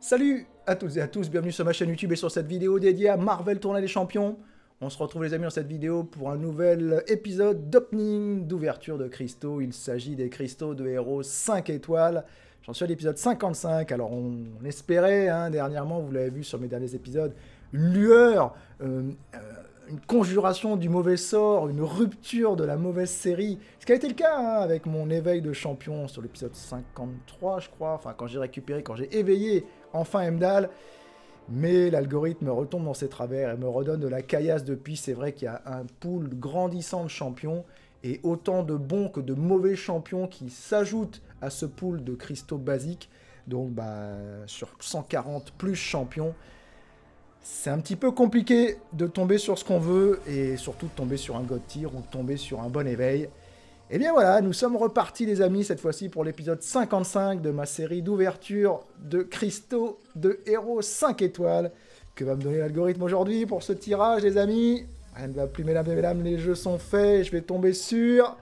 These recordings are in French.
Salut à toutes et à tous, bienvenue sur ma chaîne YouTube et sur cette vidéo dédiée à Marvel Tournoi des Champions. On se retrouve les amis dans cette vidéo pour un nouvel épisode d'opening, d'ouverture de cristaux. Il s'agit des cristaux de héros 5 étoiles. J'en suis à l'épisode 55, alors on espérait, dernièrement, vous l'avez vu sur mes derniers épisodes, une lueur, une conjuration du mauvais sort, une rupture de la mauvaise série. Ce qui a été le cas avec mon éveil de champion sur l'épisode 53, je crois. Enfin, quand j'ai récupéré, quand j'ai éveillé enfin Heimdall. Mais l'algorithme retombe dans ses travers et me redonne de la caillasse depuis. C'est vrai qu'il y a un pool grandissant de champions et autant de bons que de mauvais champions qui s'ajoutent à ce pool de cristaux basiques. Donc, sur 140 plus champions, c'est un petit peu compliqué de tomber sur ce qu'on veut et surtout de tomber sur un God Tier ou de tomber sur un bon éveil. Et bien voilà, nous sommes repartis les amis, cette fois-ci pour l'épisode 55 de ma série d'ouverture de cristaux de héros 5 étoiles. Que va me donner l'algorithme aujourd'hui pour ce tirage les amis? Rien ne va plus mesdames et mesdames, les jeux sont faits, je vais tomber sur...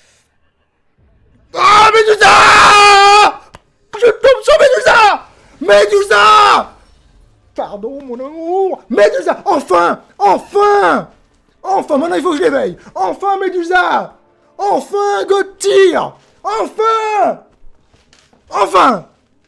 Ah, Médusa! Je tombe sur Médusa! Médusa! Pardon mon amour! Médusa! Enfin! Enfin! Enfin, maintenant il faut que je l'éveille! Enfin Médusa! Enfin, God Tier! Enfin! Enfin!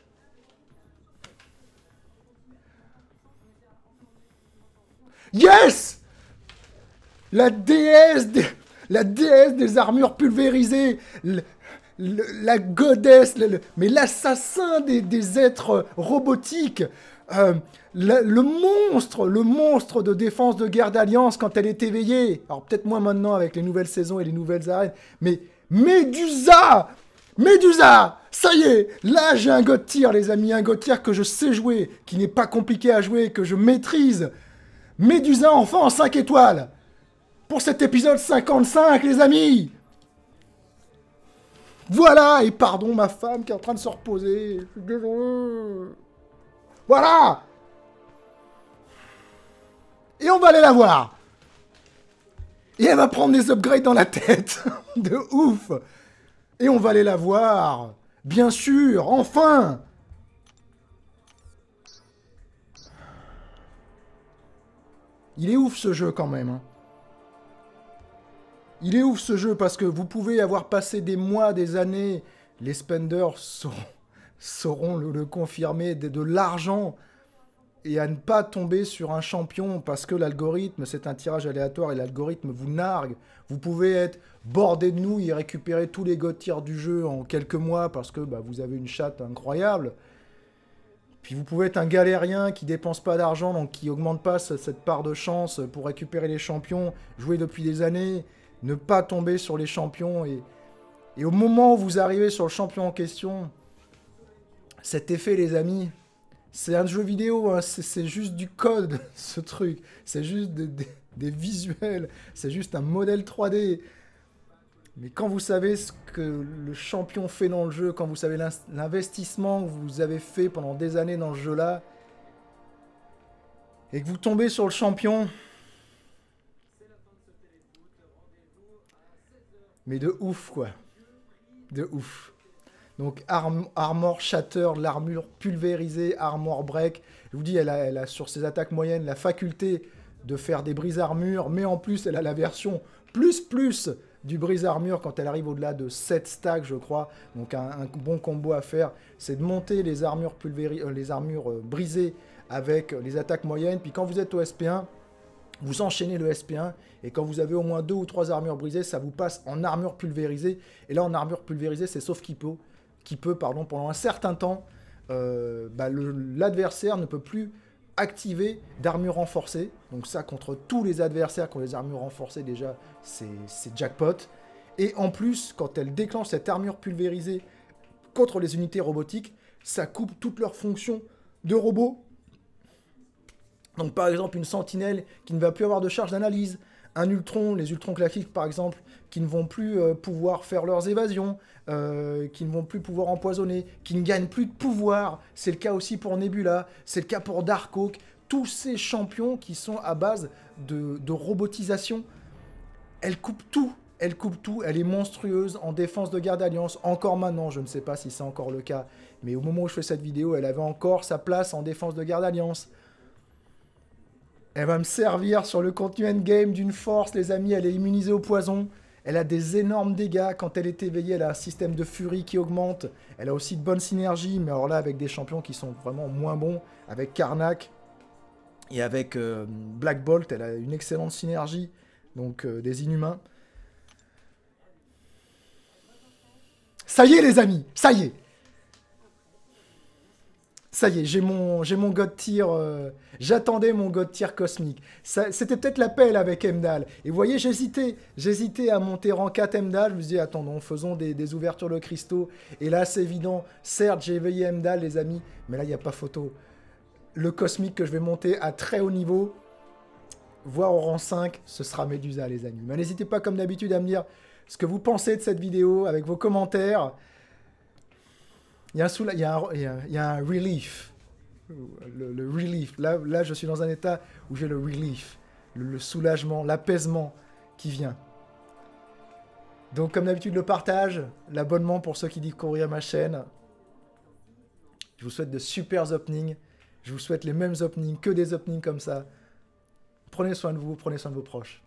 Yes! La déesse des armures pulvérisées, la goddess, mais l'assassin des êtres robotiques, le monstre de défense de guerre d'alliance quand elle est éveillée. Alors peut-être moins maintenant avec les nouvelles saisons et les nouvelles arènes, mais Médusa! Médusa! Ça y est, là j'ai un God Tier les amis, un God Tier que je sais jouer, qui n'est pas compliqué à jouer, que je maîtrise. Médusa enfin en 5 étoiles pour cet épisode 55 les amis. Voilà, et pardon ma femme qui est en train de se reposer, je suis désolé. Voilà! Et on va aller la voir. Et elle va prendre des upgrades dans la tête. De ouf. Et on va aller la voir. Bien sûr, enfin. Il est ouf ce jeu quand même. Il est ouf ce jeu parce que vous pouvez avoir passé des mois, des années. Les spenders sauront le confirmer, de l'argent. Et à ne pas tomber sur un champion parce que l'algorithme, c'est un tirage aléatoire et l'algorithme vous nargue. Vous pouvez être bordé de nouilles et récupérer tous les God Tiers du jeu en quelques mois parce que vous avez une chatte incroyable. Puis vous pouvez être un galérien qui dépense pas d'argent, donc qui augmente pas cette part de chance pour récupérer les champions, jouer depuis des années, ne pas tomber sur les champions. Et au moment où vous arrivez sur le champion en question, cet effet les amis... C'est un jeu vidéo, c'est juste du code, ce truc. C'est juste des visuels, c'est juste un modèle 3D. Mais quand vous savez ce que le champion fait dans le jeu, quand vous savez l'investissement que vous avez fait pendant des années dans ce jeu-là, et que vous tombez sur le champion... Mais de ouf, quoi. De ouf. Donc Armor Shatter, l'armure pulvérisée, Armor Break. Je vous dis, elle a sur ses attaques moyennes la faculté de faire des brise-armures, mais en plus, elle a la version plus du brise-armure quand elle arrive au-delà de 7 stacks, je crois. Donc un bon combo à faire, c'est de monter les armures, brisées avec les attaques moyennes. Puis quand vous êtes au SP1, vous enchaînez le SP1, et quand vous avez au moins 2 ou 3 armures brisées, ça vous passe en armure pulvérisée. Et là, en armure pulvérisée, c'est sauf qu'il peut, pendant un certain temps, l'adversaire ne peut plus activer d'armure renforcée. Donc ça, contre tous les adversaires qui ont des armures renforcées, déjà, c'est jackpot. Et en plus, quand elle déclenche cette armure pulvérisée contre les unités robotiques, ça coupe toutes leurs fonctions de robot. Donc par exemple, une sentinelle qui ne va plus avoir de charge d'analyse, un Ultron, les Ultrons classiques par exemple, qui ne vont plus pouvoir faire leurs évasions, qui ne vont plus pouvoir empoisonner, qui ne gagnent plus de pouvoir. C'est le cas aussi pour Nebula, c'est le cas pour Darkhawk. Tous ces champions qui sont à base de robotisation, elle coupe tout. Elle coupe tout, elle est monstrueuse en défense de guerre d'alliance. Encore maintenant, je ne sais pas si c'est encore le cas, Mais au moment où je fais cette vidéo, elle avait encore sa place en défense de garde alliance. Elle va me servir sur le contenu endgame d'une force, les amis. Elle est immunisée au poison. Elle a des énormes dégâts. Quand elle est éveillée, elle a un système de furie qui augmente. Elle a aussi de bonnes synergies, mais alors là, avec des champions qui sont vraiment moins bons. Avec Karnak et avec Black Bolt, elle a une excellente synergie. Donc, des inhumains. Ça y est, les amis, ça y est. Ça y est, j'ai mon God Tier. J'attendais mon God Tier cosmique. C'était peut-être l'appel avec Heimdall. Et vous voyez, j'hésitais à monter rang 4 Heimdall. Je me disais, attendons, faisons des ouvertures de cristaux. Et là, c'est évident. Certes, j'ai éveillé Heimdall, les amis. Mais là, il n'y a pas photo. Le cosmique que je vais monter à très haut niveau, voire au rang 5, ce sera Medusa, les amis. Mais n'hésitez pas, comme d'habitude, à me dire ce que vous pensez de cette vidéo avec vos commentaires. Il y a un relief. Le relief. Là, je suis dans un état où j'ai le relief. Le soulagement, l'apaisement qui vient. Donc, comme d'habitude, le partage, l'abonnement pour ceux qui découvrirent ma chaîne. Je vous souhaite de super openings. Je vous souhaite les mêmes openings, que des openings comme ça. Prenez soin de vous, prenez soin de vos proches.